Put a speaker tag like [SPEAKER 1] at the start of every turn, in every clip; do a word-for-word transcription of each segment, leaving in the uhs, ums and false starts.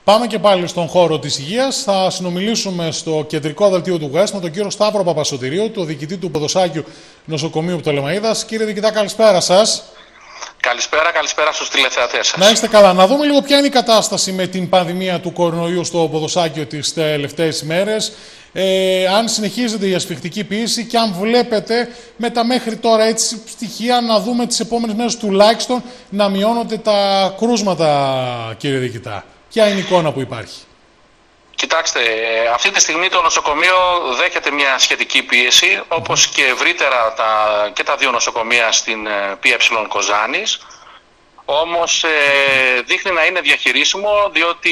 [SPEAKER 1] Πάμε και πάλι στον χώρο της υγείας. Θα συνομιλήσουμε στο κεντρικό δελτίο του West με τον κύριο Σταύρο Παπασωτηρίου, το διοικητή του Ποδοσάκιου Νοσοκομείου Πτολεμαΐδας. Κύριε διοικητά, καλησπέρα σας.
[SPEAKER 2] Καλησπέρα, καλησπέρα στους τηλεθεατές σας.
[SPEAKER 1] Να είστε καλά. Να δούμε λίγο ποια είναι η κατάσταση με την πανδημία του κορονοϊού στο Ποδοσάκιο τις τελευταίες ημέρες. Ε, αν συνεχίζεται η ασφιχτική πίεση και αν βλέπετε με τα μέχρι τώρα έτσι στοιχεία να δούμε τις επόμενες μέρες τουλάχιστον να μειώνονται τα κρούσματα, κύριε διοικητά. Ποια είναι η εικόνα που υπάρχει?
[SPEAKER 2] Κοιτάξτε, αυτή τη στιγμή το νοσοκομείο δέχεται μια σχετική πίεση, όπως και ευρύτερα τα, και τα δύο νοσοκομεία στην ΠΕ Κοζάνης. Όμως ε, δείχνει να είναι διαχειρίσιμο, διότι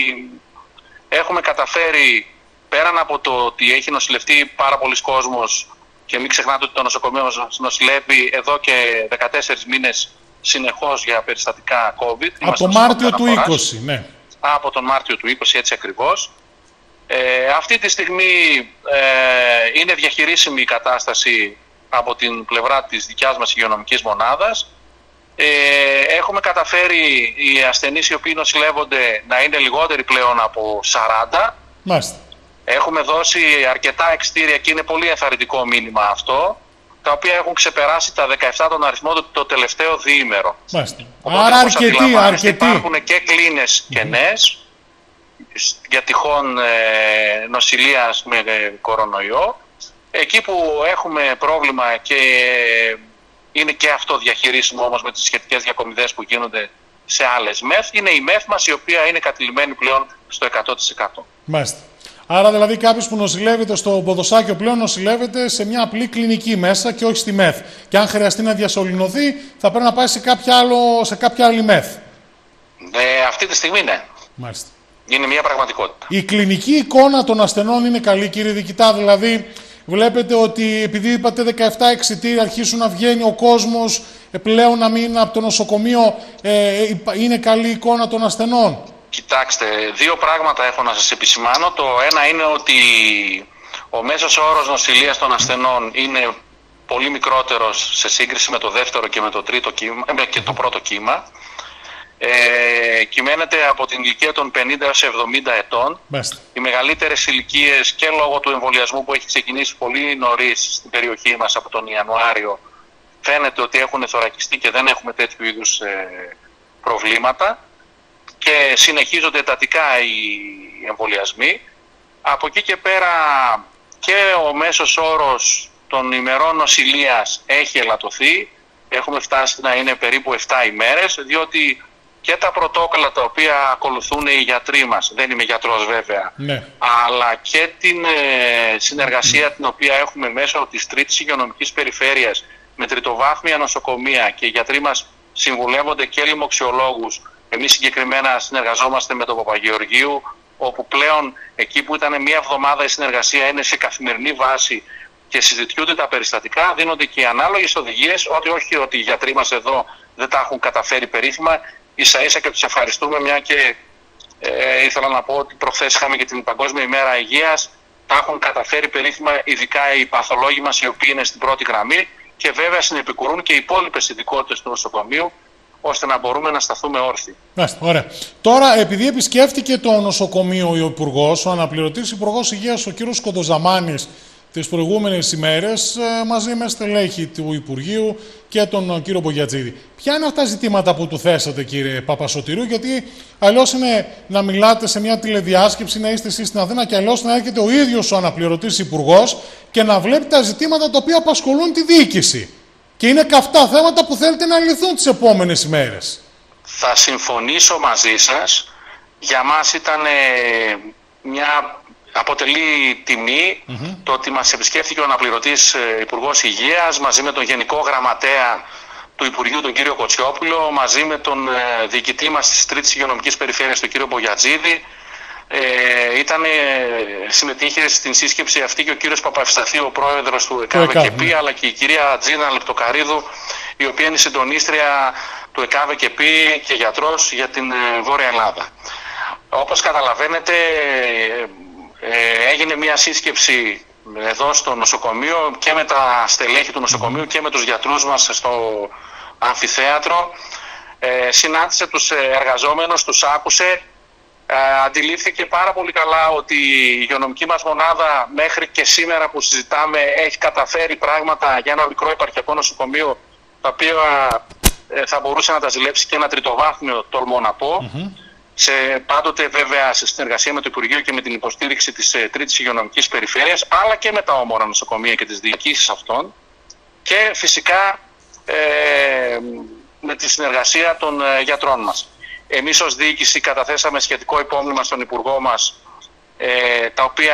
[SPEAKER 2] έχουμε καταφέρει, πέραν από το ότι έχει νοσηλευτεί πάρα πολλοί κόσμος, και μην ξεχνάτε ότι το νοσοκομείο νοσηλεύει εδώ και δεκατέσσερις μήνες συνεχώς για περιστατικά COVID.
[SPEAKER 1] Από το Μάρτιο του είκοσι, ναι.
[SPEAKER 2] Από τον Μάρτιο του είκοσι, έτσι ακριβώς. Ε, αυτή τη στιγμή ε, είναι διαχειρίσιμη η κατάσταση από την πλευρά της δικιάς μας υγειονομικής μονάδας. Ε, έχουμε καταφέρει οι ασθενείς οι οποίοι νοσηλεύονται να είναι λιγότεροι πλέον από σαράντα.
[SPEAKER 1] Μάλιστα.
[SPEAKER 2] Έχουμε δώσει αρκετά εξιτήρια και είναι πολύ ενθαρρυντικό μήνυμα αυτό, τα οποία έχουν ξεπεράσει τα δεκαεπτά τον αριθμό το, το τελευταίο διήμερο.
[SPEAKER 1] Μάλιστα.
[SPEAKER 2] Οπότε,
[SPEAKER 1] άρα αρκετοί, αρκετοί.
[SPEAKER 2] Υπάρχουν και κλίνες κενές για τυχόν ε, νοσηλείας με ε, κορονοϊό. Εκεί που έχουμε πρόβλημα και ε, είναι και αυτό διαχειρίσιμο όμως με τις σχετικές διακομιδές που γίνονται σε άλλες ΜΕΘ, είναι η ΜΕΘ μας η οποία είναι κατηλημένη πλέον στο εκατό τοις εκατό.
[SPEAKER 1] Μάλιστα. Άρα δηλαδή κάποιος που νοσηλεύεται στο Ποδοσάκιο πλέον νοσηλεύεται σε μια απλή κλινική μέσα και όχι στη ΜΕΘ. Και αν χρειαστεί να διασωληνωθεί θα πρέπει να πάει σε κάποια, άλλο, σε κάποια άλλη ΜΕΘ.
[SPEAKER 2] Ε, αυτή τη στιγμή ναι.
[SPEAKER 1] Μάλιστα.
[SPEAKER 2] Είναι μια πραγματικότητα.
[SPEAKER 1] Η κλινική εικόνα των ασθενών είναι καλή, κύριε διοικητά? Δηλαδή βλέπετε ότι επειδή είπατε δεκαεπτά εξιτήρια αρχίσουν να βγαίνει ο κόσμος πλέον να μην από το νοσοκομείο, ε, είναι καλή εικόνα των ασθενών?
[SPEAKER 2] Κοιτάξτε, δύο πράγματα έχω να σας επισημάνω. Το ένα είναι ότι ο μέσος όρος νοσηλείας των ασθενών είναι πολύ μικρότερος σε σύγκριση με το δεύτερο και με το, τρίτο κύμα, και το πρώτο κύμα. Ε, κυμαίνεται από την ηλικία των πενήντα έως εβδομήντα ετών.
[SPEAKER 1] Μάλιστα.
[SPEAKER 2] Οι μεγαλύτερες ηλικίες και λόγω του εμβολιασμού που έχει ξεκινήσει πολύ νωρίς στην περιοχή μας από τον Ιανουάριο, φαίνεται ότι έχουν θωρακιστεί και δεν έχουμε τέτοιου είδους ε, προβλήματα. Και συνεχίζονται εντατικά οι εμβολιασμοί. Από εκεί και πέρα και ο μέσος όρος των ημερών νοσηλείας έχει ελαττωθεί. Έχουμε φτάσει να είναι περίπου επτά ημέρες, διότι και τα πρωτόκολλα τα οποία ακολουθούν οι γιατροί μας, δεν είμαι γιατρός βέβαια,
[SPEAKER 1] ναι,
[SPEAKER 2] αλλά και την ε, συνεργασία την οποία έχουμε μέσω της τρίτης υγειονομικής περιφέρειας με τριτοβάθμια νοσοκομεία και οι γιατροί μας συμβουλεύονται και λοιμοξιολόγους. Εμείς συγκεκριμένα συνεργαζόμαστε με τον Παπαγεωργίου, όπου πλέον εκεί που ήταν μία εβδομάδα η συνεργασία είναι σε καθημερινή βάση και συζητιούνται τα περιστατικά, δίνονται και οι ανάλογες οδηγίες, ότι όχι ότι οι γιατροί μας εδώ δεν τα έχουν καταφέρει περίφημα, ίσα ίσα και τους ευχαριστούμε, μια και ε, ήθελα να πω ότι προχθές είχαμε και την Παγκόσμια ημέρα υγείας, τα έχουν καταφέρει περίφημα, ειδικά οι παθολόγοι μας οι οποίοι είναι στην πρώτη γραμμή και βέβαια συνεπικουρούν και οι υπόλοιπες ειδικότητες του νοσοκομείου, ώστε να μπορούμε να σταθούμε όρθιοι.
[SPEAKER 1] Ωραία. Τώρα, επειδή επισκέφτηκε το νοσοκομείο ο Υπουργός, ο αναπληρωτής Υπουργός Υγείας, ο κ. Κοντοζαμάνης, τις προηγούμενες ημέρες, μαζί με στελέχη του Υπουργείου και τον κ. Μπογιατζίδη. Ποια είναι αυτά τα ζητήματα που του θέσατε, κύριε Παπασωτηρίου? Γιατί αλλιώς είναι να μιλάτε σε μια τηλεδιάσκεψη, να είστε εσείς στην Αθήνα, και αλλιώς να έρχεται ο ίδιος ο αναπληρωτής Υπουργός και να βλέπει τα ζητήματα τα οποία απασχολούν τη διοίκηση. Και είναι καυτά θέματα που θέλετε να λυθούν τις επόμενες ημέρες.
[SPEAKER 2] Θα συμφωνήσω μαζί σας. Για μας ήταν ε, μια αποτελεί τιμή mm-hmm. το ότι μας επισκέφθηκε ο αναπληρωτής ε, Υπουργός Υγείας μαζί με τον Γενικό Γραμματέα του Υπουργείου, τον κύριο Κοτσιόπουλο, μαζί με τον ε, διοικητή μας της Τρίτης Υγειονομικής Περιφέρειας, τον κύριο Μπογιατζίδη. Ε, ήταν, ε, συμμετείχε στην σύσκεψη αυτή και ο κύριος Παπαευσταθίου, ο πρόεδρος του ΕΚΑΒΕΚΕΠΗ, ναι, αλλά και η κυρία Τζίνα Λεπτοκαρίδου, η οποία είναι συντονίστρια του ΕΚΑΒΕΚΕΠΗ και γιατρός για την ε, Βόρεια Ελλάδα. Όπως καταλαβαίνετε, ε, έγινε μια σύσκεψη εδώ στο νοσοκομείο και με τα στελέχη του νοσοκομείου και με τους γιατρούς μας στο αμφιθέατρο. Ε, συνάντησε τους εργαζόμενους, τους άκουσε. αντιλήφθηκε πάρα πολύ καλά ότι η υγειονομική μας μονάδα μέχρι και σήμερα που συζητάμε έχει καταφέρει πράγματα για ένα μικρό επαρχιακό νοσοκομείο, τα οποία ε, θα μπορούσε να τα ζηλέψει και ένα τριτοβάθμιο, τολμώ να πω. Mm-hmm. Σε, πάντοτε βέβαια σε συνεργασία με το Υπουργείο και με την υποστήριξη της ε, Τρίτης Υγειονομικής Περιφέρειας, αλλά και με τα όμορα νοσοκομεία και τις διοικήσεις αυτών, και φυσικά ε, με τη συνεργασία των ε, γιατρών μας. Εμείς ως διοίκηση καταθέσαμε σχετικό υπόμνημα στον Υπουργό μας, ε, τα οποία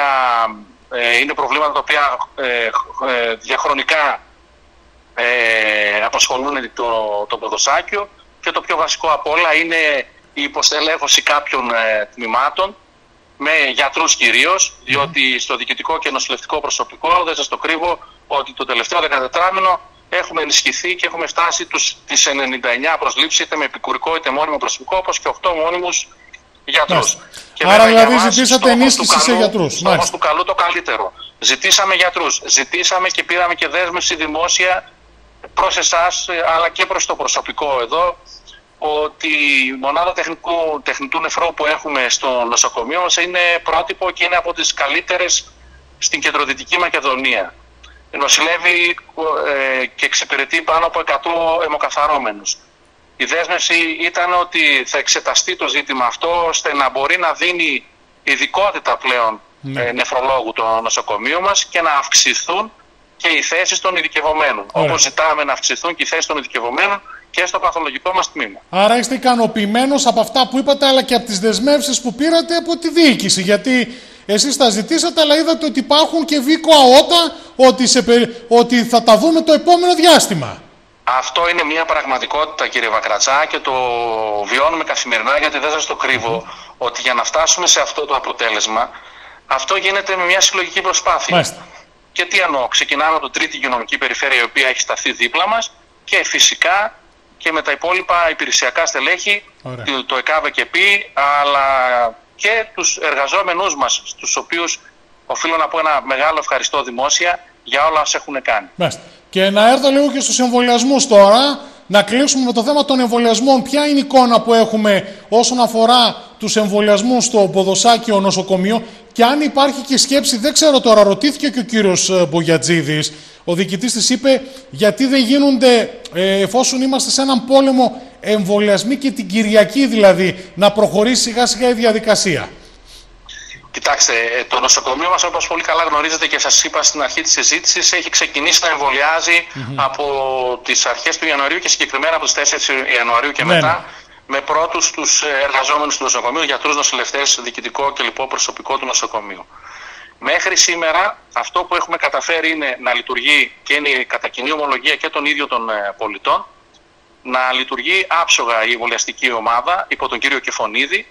[SPEAKER 2] ε, είναι προβλήματα τα οποία ε, ε, διαχρονικά ε, απασχολούν το, το ποδοσάκιο, και το πιο βασικό απ' όλα είναι η υποστελέχωση κάποιων ε, τμήματων, με γιατρούς κυρίως, διότι στο διοικητικό και νοσηλευτικό προσωπικό, δεν σας το κρύβω, ότι το τελευταίο δεκατετράμινο έχουμε ενισχυθεί και έχουμε φτάσει τους, τις ενενήντα εννέα προσλήψεις, είτε με επικουρικό είτε μόνιμο προσωπικό, όπως και οκτώ μόνιμους γιατρούς. Και
[SPEAKER 1] άρα δηλαδή ζητήσατε ενίσχυση σε γιατρούς.
[SPEAKER 2] Στόχος του καλού το καλύτερο. Ζητήσαμε γιατρούς, ζητήσαμε και πήραμε και δέσμευση δημόσια προς εσάς, αλλά και προς το προσωπικό εδώ, ότι η μονάδα τεχνικού, τεχνητού νεφρού που έχουμε στο νοσοκομείο μας είναι πρότυπο και είναι από τις καλύτερες στην κεντροδυτική Μακεδονία. Νοσηλεύει ε, και εξυπηρετεί πάνω από εκατό αιμοκαθαρώμενους. Η δέσμευση ήταν ότι θα εξεταστεί το ζήτημα αυτό, ώστε να μπορεί να δίνει ειδικότητα πλέον ναι. ε, νεφρολόγου το νοσοκομείο μας και να αυξηθούν και οι θέσεις των ειδικευομένων. Ωραία. Όπως ζητάμε να αυξηθούν και οι θέσεις των ειδικευομένων και στο παθολογικό μας τμήμα.
[SPEAKER 1] Άρα είστε ικανοποιημένος από αυτά που είπατε, αλλά και από τις δεσμεύσεις που πήρατε από τη διοίκηση. Γιατί εσείς τα ζητήσατε, αλλά είδατε ότι υπάρχουν και βίκο αότα ότι, σε, ότι θα τα δούμε το επόμενο διάστημα. Αυτό είναι μια πραγματικότητα, κύριε Βακρατσά, και το βιώνουμε καθημερινά, γιατί δεν σας το κρύβω, mm-hmm. ότι για να φτάσουμε σε αυτό το αποτέλεσμα, αυτό γίνεται με μια συλλογική προσπάθεια. Μάλιστα. Και τι εννοώ, ξεκινάμε από την Τρίτη Υγειονομική Περιφέρεια, η οποία έχει σταθεί δίπλα μας, και φυσικά και με τα υπόλοιπα υπηρεσιακά στελέχη, Ωραία. το ΕΚΑΒΕ και ΠΗ, αλλά και τους εργαζόμενούς μας, στους οποίους οφείλω να πω ένα μεγάλο ευχαριστώ δημόσια για όλα όσα έχουν κάνει. Μάλιστα. Και να έρθω λίγο και στους εμβολιασμούς τώρα, να κλείσουμε με το θέμα των εμβολιασμών. Ποια είναι η εικόνα που έχουμε όσον αφορά τους εμβολιασμούς στο ποδοσάκιο νοσοκομείο, και αν υπάρχει και σκέψη, δεν ξέρω τώρα, ρωτήθηκε και ο κύριος Μπογιατζίδης, ο διοικητής της είπε, γιατί δεν γίνονται, ε, εφόσον είμαστε σε έναν πόλεμο, εμβολιασμοί και την Κυριακή δηλαδή, να προχωρήσει σιγά σιγά η διαδικασία.
[SPEAKER 2] Κοιτάξτε, το νοσοκομείο μας, όπως πολύ καλά γνωρίζετε και σας είπα στην αρχή της συζήτησης, έχει ξεκινήσει να εμβολιάζει mm-hmm. από τις αρχές του Ιανουαρίου και συγκεκριμένα από τις τέσσερις Ιανουαρίου και ναι. μετά, με πρώτους τους εργαζόμενους του νοσοκομείου, γιατρούς, νοσηλευτές, διοικητικό και λοιπό προσωπικό του νοσοκομείου. Μέχρι σήμερα αυτό που έχουμε καταφέρει είναι να λειτουργεί, και είναι η κατά κοινή ομολογία και των ίδιων των πολιτών, να λειτουργεί άψογα η εμβολιαστική ομάδα υπό τον κύριο Κεφωνίδη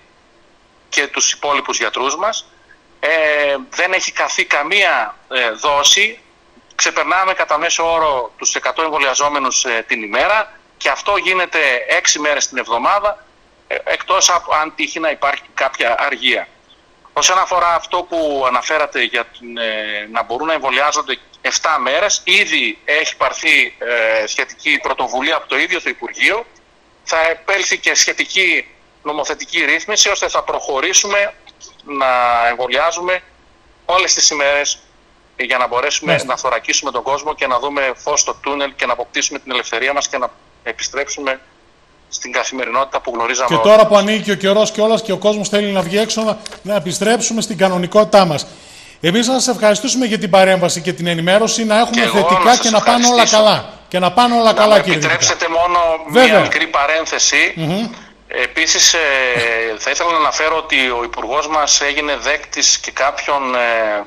[SPEAKER 2] και τους υπόλοιπους γιατρούς μας. Ε, δεν έχει καθεί καμία ε, δόση. Ξεπερνάμε κατά μέσο όρο τους εκατό εμβολιαζόμενους ε, την ημέρα, και αυτό γίνεται έξι μέρες την εβδομάδα, ε, εκτός από αν τύχει να υπάρχει κάποια αργία. Όσον αφορά αυτό που αναφέρατε για την, ε, να μπορούν να εμβολιάζονται επτά μέρες, ήδη έχει πάρθει ε, σχετική πρωτοβουλία από το ίδιο το Υπουργείο. Θα επέλθει και σχετική νομοθετική ρύθμιση, ώστε θα προχωρήσουμε να εμβολιάζουμε όλες τις ημέρες για να μπορέσουμε Μάλιστα. να θωρακίσουμε τον κόσμο και να δούμε φως στο τούνελ και να αποκτήσουμε την ελευθερία μας και να επιστρέψουμε στην καθημερινότητα που γνωρίζαμε.
[SPEAKER 1] Και τώρα που ανοίγει και ο καιρός κιόλας και ο κόσμος θέλει να βγει έξω, να, να επιστρέψουμε στην κανονικότητά μας. Εμείς να σας ευχαριστήσουμε για την παρέμβαση και την ενημέρωση, να έχουμε και θετικά να και να πάνε όλα καλά. Και να πάνε όλα
[SPEAKER 2] να
[SPEAKER 1] καλά,
[SPEAKER 2] κύριε. Επιτρέψετε μόνο Βέβαια. μια μικρή παρένθεση. Mm-hmm. Επίσης, ε, θα ήθελα να αναφέρω ότι ο Υπουργός μας έγινε δέκτης και κάποιων, ε,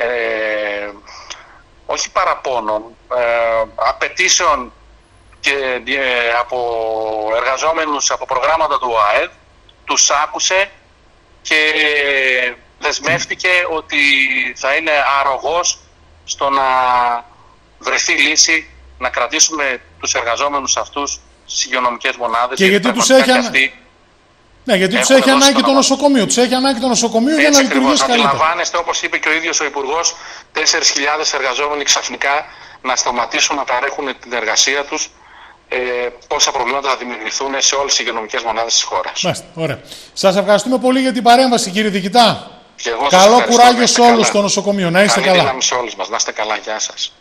[SPEAKER 2] ε, όχι παραπώνων, ε, απαιτήσεων και, ε, από εργαζόμενους από προγράμματα του ΟΑΕΔ. Τους άκουσε και δεσμεύτηκε ότι θα είναι αρρωγός στο να βρεθεί λύση, να κρατήσουμε τους εργαζόμενους αυτούς στις υγειονομικές μονάδες.
[SPEAKER 1] Και γιατί τους έχει, ανα... ναι, γιατί τους έχει ανάγκη το νοσοκομείο. Τους έχει ανάγκη το νοσοκομείο για να λειτουργήσει καλύτερα.
[SPEAKER 2] Αντιλαμβάνεστε, όπως είπε και ο ίδιος ο Υπουργός, τέσσερις χιλιάδες εργαζόμενοι ξαφνικά να σταματήσουν να παρέχουν την εργασία τους ε, πόσα προβλήματα θα δημιουργηθούν σε όλες τις υγειονομικές μονάδες της χώρας.
[SPEAKER 1] Μάλιστα, ωραία. Σας ευχαριστούμε πολύ για την παρέμβαση, κύριε Διοικητά.
[SPEAKER 2] Και εγώ
[SPEAKER 1] Καλό κουράγιο σε όλους στο νοσοκομείο. Να είστε
[SPEAKER 2] Καλή
[SPEAKER 1] καλά.
[SPEAKER 2] δύναμη σε όλους μας. Να είστε καλά. Γεια σας.